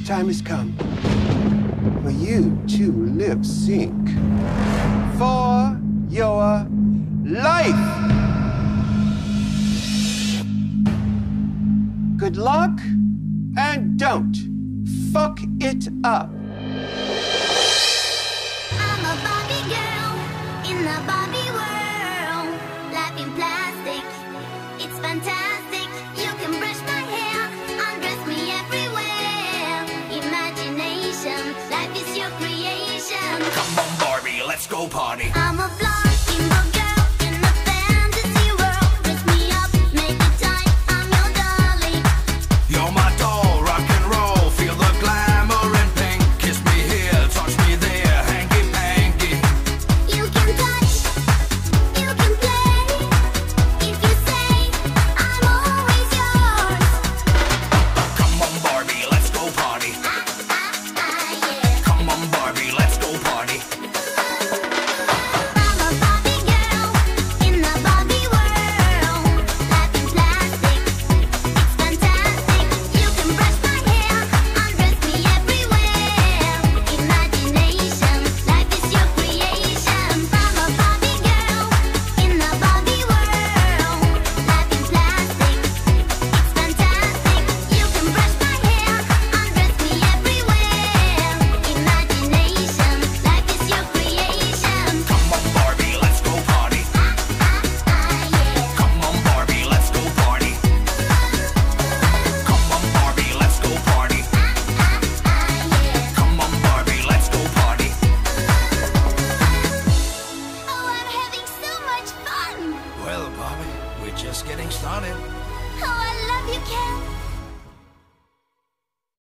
time has come for you to lip sync for your life. Good luck, and don't fuck it up. I'm a Barbie girl in the Barbie world. Life in plastic, it's fantastic. You can brush my hair, undress me everywhere. Imagination, life is your creation. Come on, Barbie, let's go party.